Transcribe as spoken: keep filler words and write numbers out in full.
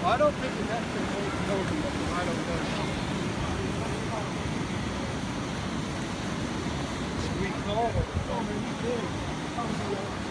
I don't think that that's the old Cobia. I don't know. We call it so many things.